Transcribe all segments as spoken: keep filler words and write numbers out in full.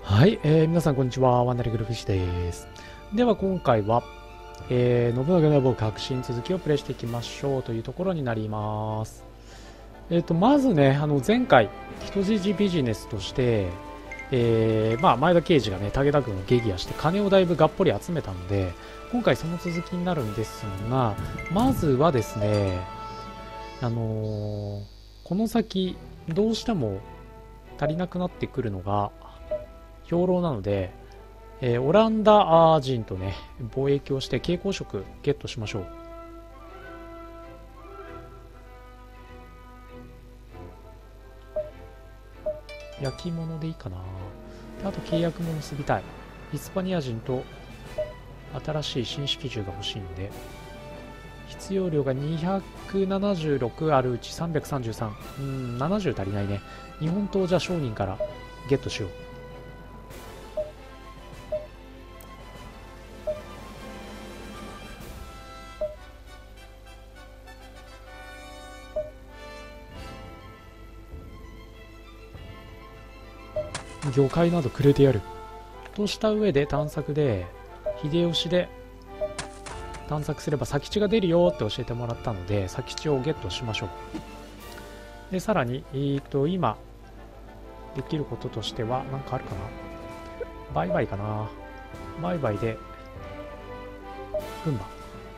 はい、えー、皆さんこんにちは。ワンダリグルフィッシュです。では今回は、えー、信長の野望革新続きをプレイしていきましょうというところになります。えっ、ー、と、まずね、あの前回、人質ビジネスとして、えー、まあ前田刑事がね、武田軍を撃破して金をだいぶがっぽり集めたので、今回その続きになるんですが、まずはですね、あのー、この先、どうしても足りなくなってくるのが、兵糧なので、えーオランダ人とね、貿易をして蛍光色ゲットしましょう。焼き物でいいかな。あと契約も結びたい。ヒスパニア人と新しい新式銃が欲しいんで、必要量がにひゃくななじゅうろくあるうちさんびゃくさんじゅうさん。うん、ななじゅう足りないね。日本刀じゃ商人からゲットしよう。魚介などくれてやる。とした上で探索で、秀吉で探索すれば佐吉が出るよって教えてもらったので、佐吉をゲットしましょう。で、さらに、えーと、今、できることとしては、なんかあるかな。売買かな。売買で、群馬。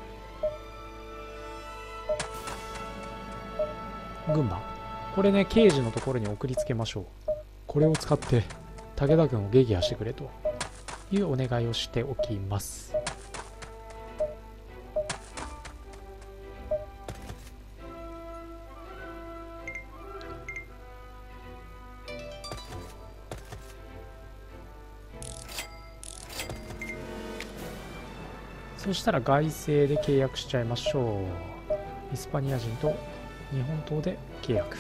群馬。これね、刑事のところに送りつけましょう。これを使って、武田軍を撃破してくれというお願いをしておきます。そしたら外政で契約しちゃいましょう。イスパニア人と日本刀で契約。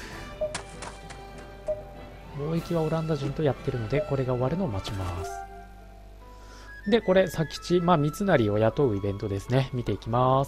貿易はオランダ人とやってるので、これが終わるのを待ちます。で、これ、佐吉、まあ、三成を雇うイベントですね。見ていきます。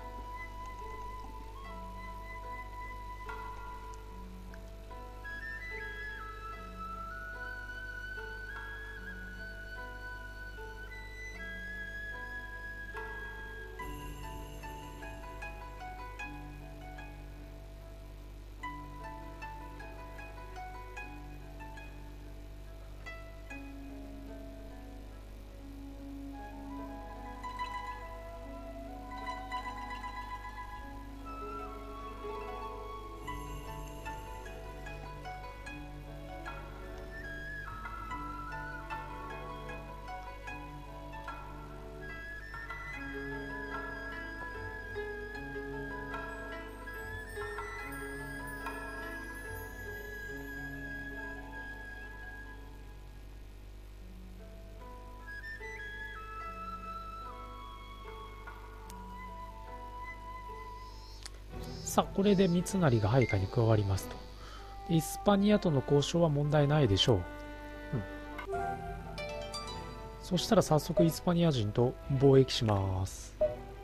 さあ、これで三成が配下に加わりますと。イスパニアとの交渉は問題ないでしょう。うん。そしたら早速イスパニア人と貿易します。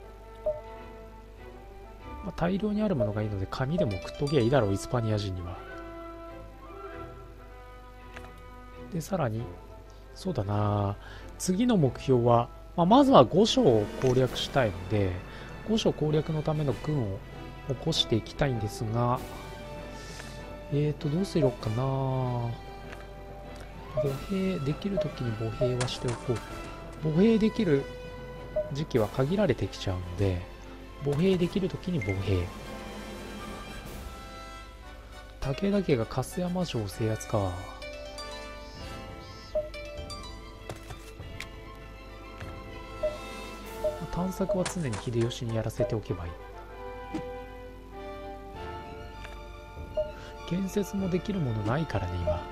まあ、大量にあるものがいいので紙でも食っときゃいいだろう、イスパニア人には。で、さらに、そうだな、次の目標は、まあ、まずは御所を攻略したいので、御所攻略のための軍を起こしていきたいんですが、えーと、どうするかな。歩兵、できる時に歩兵はしておこう。歩兵できる時期は限られてきちゃうので、歩兵できる時に歩兵。武田家が粕山城を制圧か。探索は常に秀吉にやらせておけばいい。建設もできるものないからね、今。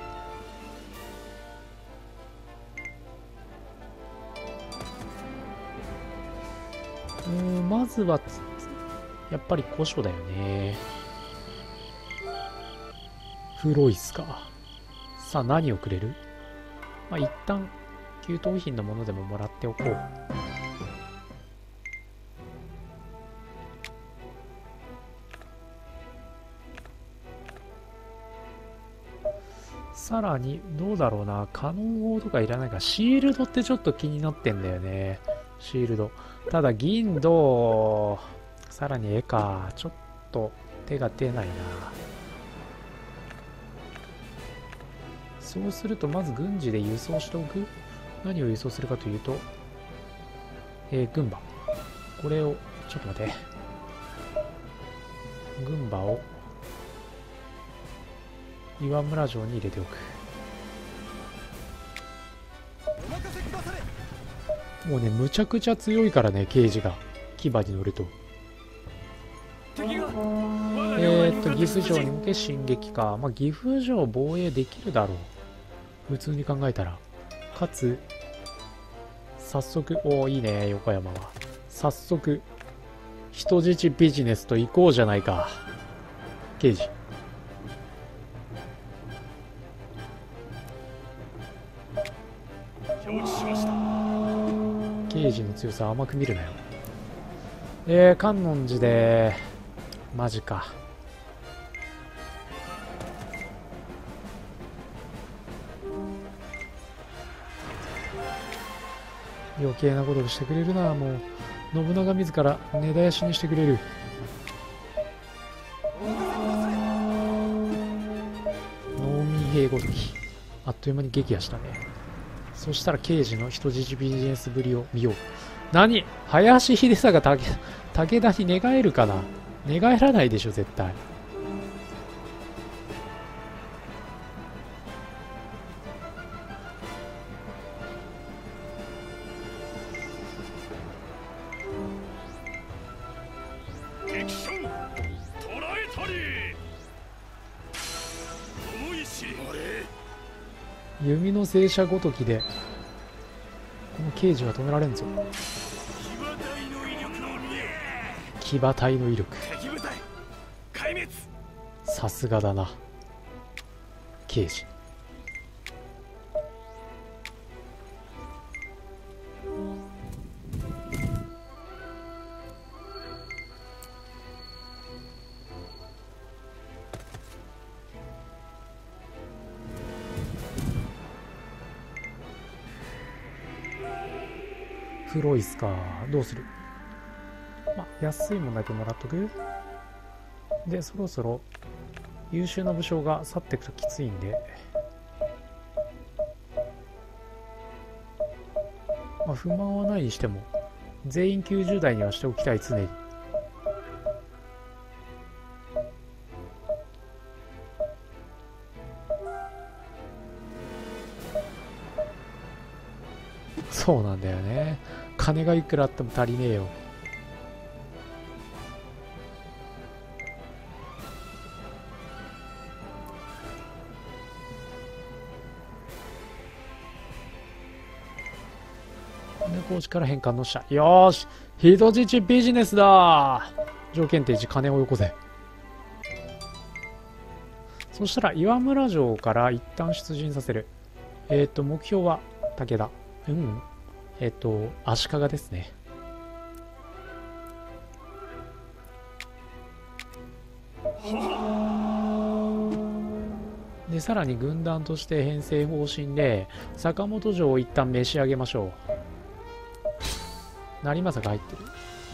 うーん、まずは、やっぱり古書だよね。フロイスか。さあ、何をくれる？まあ、一旦、給湯品のものでももらっておこう。 さらに、どうだろうな。カノン砲とかいらないか。シールドってちょっと気になってんだよね。シールド。ただ、銀、銅、さらに絵か。ちょっと手が出ないな。そうすると、まず軍事で輸送しておく。何を輸送するかというと、えー、軍馬。これを、ちょっと待って。軍馬を、岩村城に入れておく。もうね、むちゃくちゃ強いからね、刑事が騎馬に乗ると。えーっと岐阜城に向け進撃か。まあ岐阜城防衛できるだろう、普通に考えたら。かつ早速、おおいいね横山は。早速人質ビジネスと行こうじゃないか。刑事、刑事の強さ甘く見るなよ。えー、観音寺でマジか。余計なことをしてくれるな。もう信長自ら根絶やしにしてくれる。農民兵ごときあっという間に撃破したね。そしたら刑事の人質ビジネスぶりを見よう。何、林秀貞が武武田に寝返るかな。寝返らないでしょ絶対。弓の聖射ごときでこの刑事は止められんぞ。騎馬隊の威力、さすがだな刑事。フロイスか。どうする。まあ、安いもんだけもらっとく。で、そろそろ優秀な武将が去っていくときついんで、まあ、不満はないにしても全員きゅうじゅう代にはしておきたい。常にそうなんだよね。金がいくらあっても足りねえよ。で、高知から返還の下。よーし、人質ビジネスだ。条件提示、金をよこせ。そしたら岩村城から一旦出陣させる。えっ、ー、と目標は武田。うん。えっ、ー、と足利ですね。でさらに軍団として編成方針で坂本城を一旦召し上げましょう。成政が入ってる。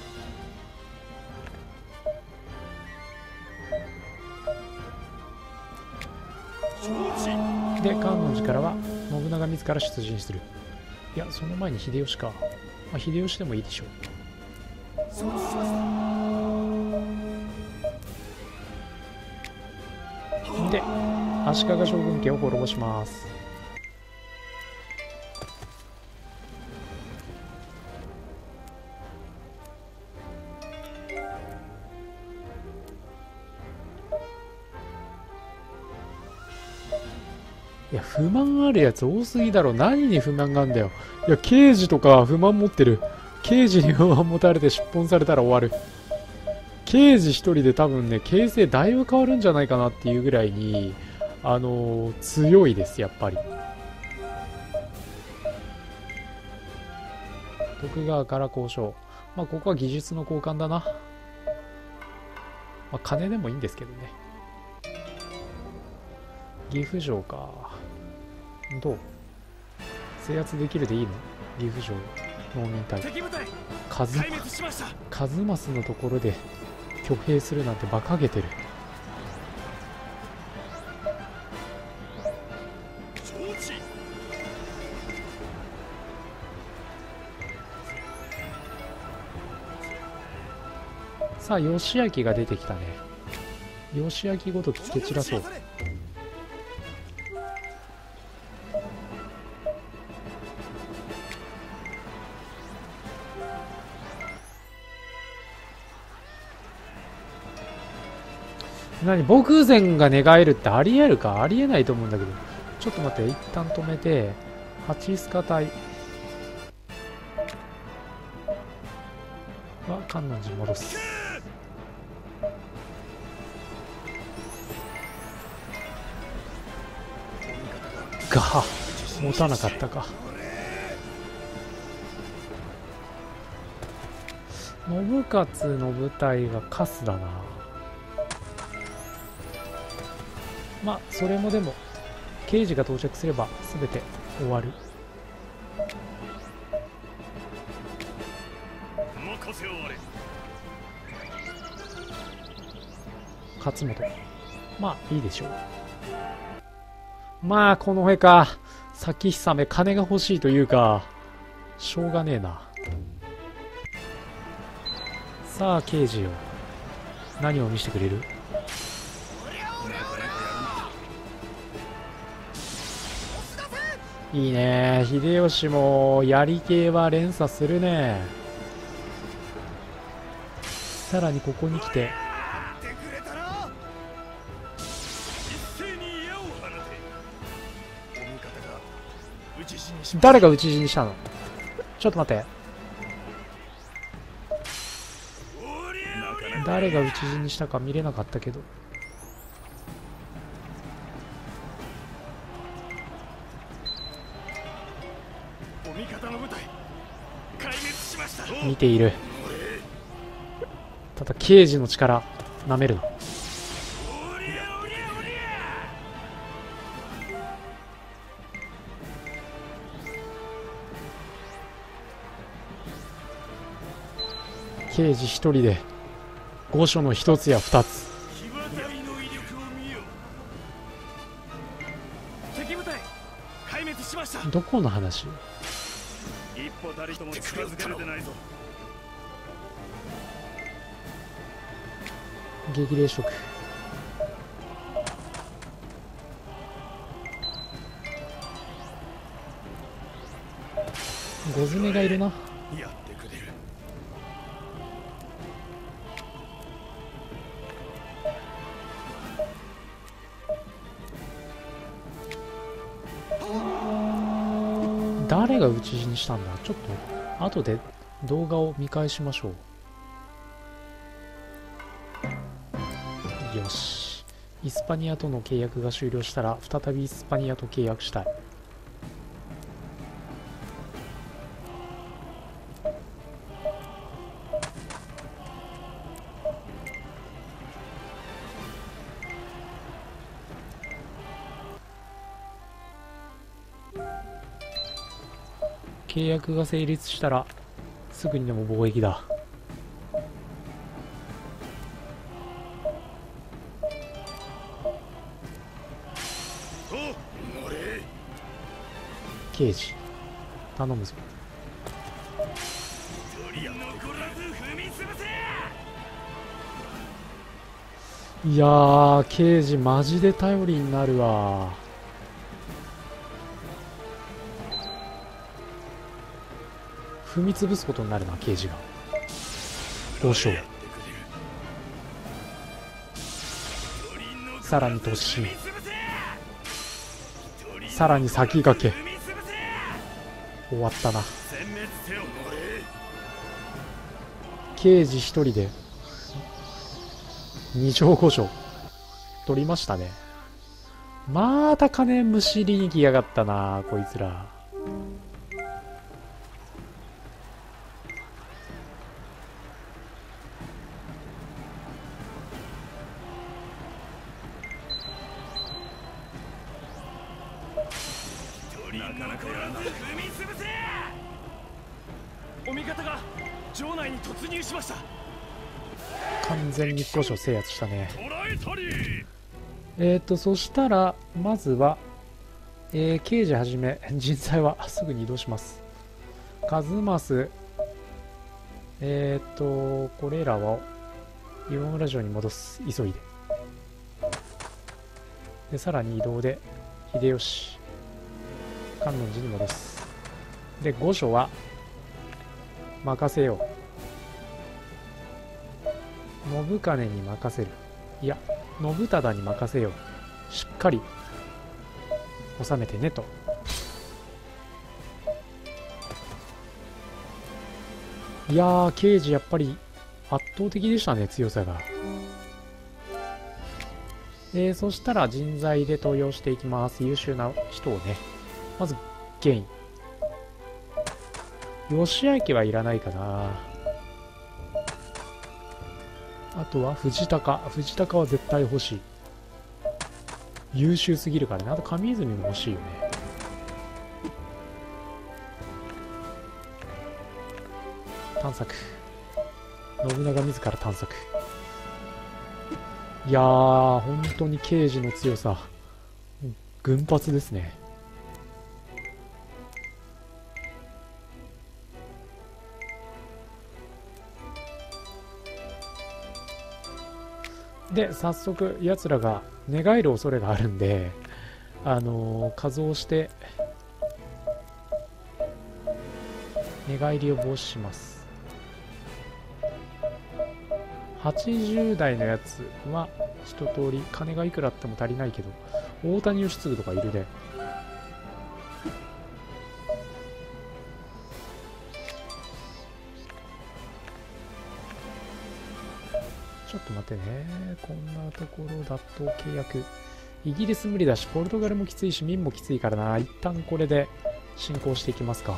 で観音寺からは信長自ら出陣する。いやその前に秀吉か、まあ、秀吉でもいいでしょう。で足利将軍家を滅ぼします。いや不満あるやつ多すぎだろ。何に不満があるんだよ。いや刑事とか不満持ってる。刑事に不満持たれて出奔されたら終わる。刑事一人で多分ね形勢だいぶ変わるんじゃないかなっていうぐらいにあのー、強いですやっぱり。徳川から交渉。まあここは技術の交換だな。まあ金でもいいんですけどね。岐阜城か。 どう制圧できるでいいの？岐阜城農民隊カズカズマスのところで挙兵するなんて馬鹿げてる。さあ義明が出てきたね。義明ごとき蹴散らそう。何、牧前が寝返るってありえるか？ありえないと思うんだけど。ちょっと待って、一旦止めて、ハチスカ隊は観音寺戻す。が持たなかったか。信勝の部隊がカスだな。まあそれもでも刑事が到着すれば全て終わる。勝本、まあいいでしょう。まあこの上か。先久め金が欲しいというかしょうがねえな。さあ刑事よ、何を見せてくれる？いいね、秀吉もやり系は連鎖するね。さらにここに来て誰が討ち死にしたの？ちょっと待って、誰が討ち死にしたか見れなかったけど。見ている。ただ刑事の力なめるな。刑事一人で御所の一つや二つ。どこの話？激励職。ゴ詰めがいるな。誰が討ち死にしたんだ？ちょっと後で動画を見返しましょう。よし、イスパニアとの契約が終了したら再びイスパニアと契約したい。契約が成立したらすぐにでも貿易だ。刑事頼むぞ。いやー、刑事マジで頼りになるわ。踏み潰すことになるな、刑事が。どうしよう。さらに突進、さらに先駆け。終わったな。刑事一人で二条五条取りましたね。また金むしりに来やがったなこいつら。 お味方が城内に突入しました。 完全に御所制圧したね。えっとそしたらまずは、えー、刑事はじめ人材はすぐに移動します。カズマス、えっとこれらを岩村城に戻す、急いで。でさらに移動で秀吉観音寺に戻す。で御所は任せよう。信金に任せる。いや信忠に任せよう。しっかり収めてねと。いやー刑事やっぱり圧倒的でしたね、強さが。えー、そしたら人材で登用していきます。優秀な人をね。まずゲイン。義明はいらないかな。あとは藤高。藤高は絶対欲しい。優秀すぎるからね。あと上泉も欲しいよね。探索。信長自ら探索。いやー本当に刑事の強さ群発ですね。で早速やつらが寝返る恐れがあるんで、あのー、加増して寝返りを防止します。はちじゅう代のやつは一通り金がいくらあっても足りないけど、大谷義次とかいるね。ちょっと待ってね。こんなところだと契約イギリス無理だし、ポルトガルもきついし、民もきついからな。一旦これで進行していきますか。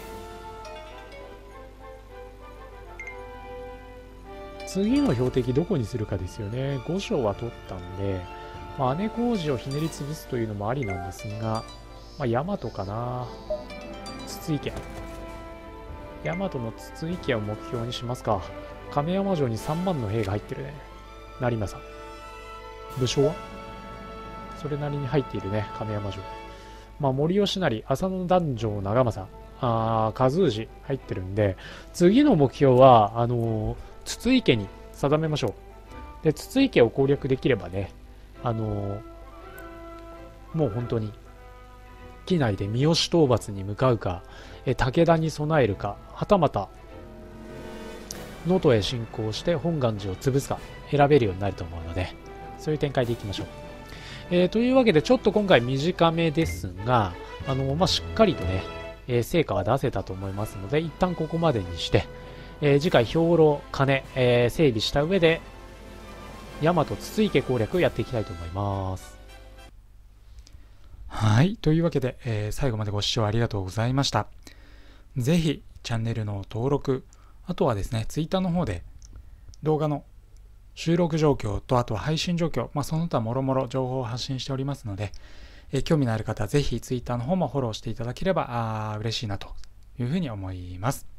次の標的どこにするかですよね。御所は取ったんで、まあ、姉小路をひねり潰すというのもありなんですが、まあ、大和かな。筒池。大和の筒池を目標にしますか。亀山城にさんまんの兵が入ってるね。成政。武将はそれなりに入っているね、亀山城。まあ、森吉成、浅野壇上長政、あ和氏入ってるんで、次の目標は、あのー、筒池に定めましょう。で、筒池を攻略できればね、あのー、もう本当に、機内で三好討伐に向かうか、え武田に備えるか、はたまた、能登へ進行して本願寺を潰すか、選べるようになると思うので、そういう展開でいきましょう。えー、というわけで、ちょっと今回短めですが、あのー、まあ、しっかりとね、えー、成果は出せたと思いますので、一旦ここまでにして、えー、次回兵糧金、えー、整備した上で大和筒池攻略をやっていきたいと思います。はい、というわけで、えー、最後までご視聴ありがとうございました。ぜひチャンネルの登録、あとはですね、ツイッターの方で動画の収録状況と、あとは配信状況、まあ、その他もろもろ情報を発信しておりますので、えー、興味のある方はぜひツイッターの方もフォローしていただければあ嬉しいなというふうに思います。